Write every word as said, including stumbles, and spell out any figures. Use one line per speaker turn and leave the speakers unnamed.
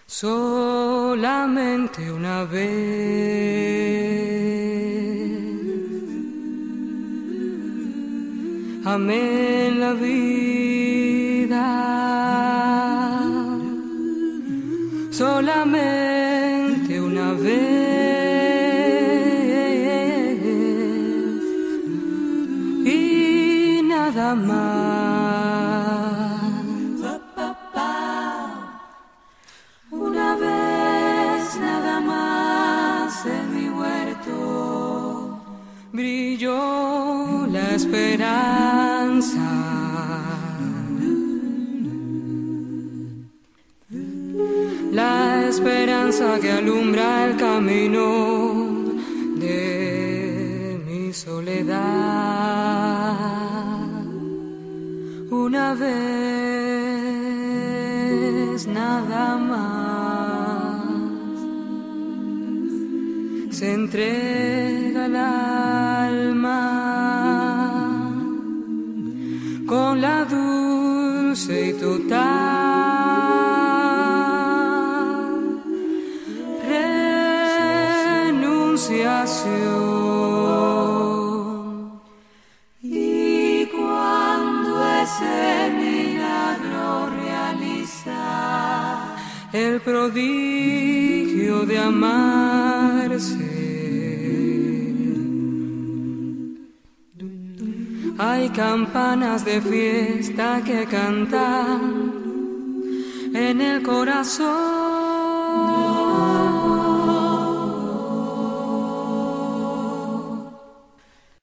Solamente una vez amé la vida, solamente una vez y nada más. Una vez nada más en mi huerto brilló la esperanza. La esperanza que alumbra el camino de mi soledad. Una vez nada más se entrega el alma con la dulce y total renunciación. Y cuando ese milagro realiza el prodigio de amarse, hay campanas de fiesta que cantan en el corazón.